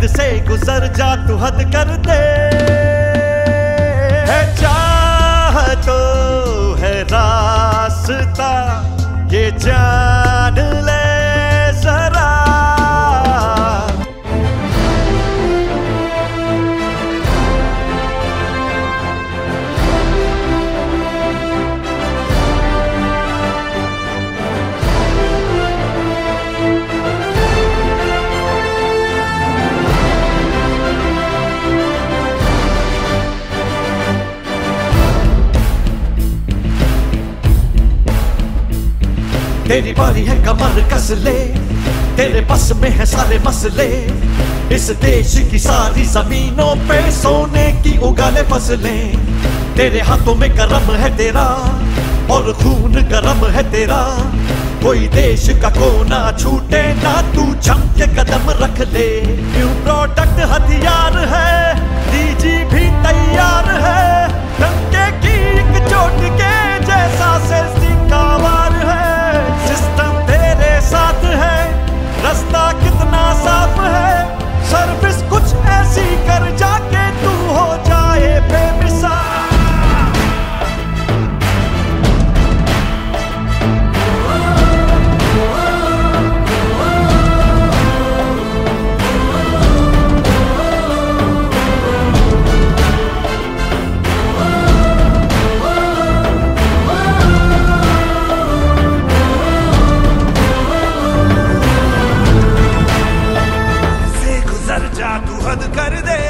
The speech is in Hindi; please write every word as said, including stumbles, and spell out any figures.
हद से गुजर जा तू हद कर दे। है चाह तो है रास्ता ये जान ले जरा। तेरी बारी है कमर कस ले, तेरे बस में है सारे मसले। इस देश की सारी जमीनों पे सोने की उगाले फसलें। तेरे हाथों में करम है तेरा और खून गरम है तेरा। कोई देश का कोना छूटे ना तू जम के कदम रख ले। न्यू प्रोडक्ट हथियार है, डीजी भी तैयार है। डंके की एक चोट के जैसा सेल्फी का वार है। सिस्टम तेरे साथ है, रास्ता कितना साफ है। सर्विस कुछ ऐसी कर जाके तू हो जाए बेमिसाल। तू हद कर दे।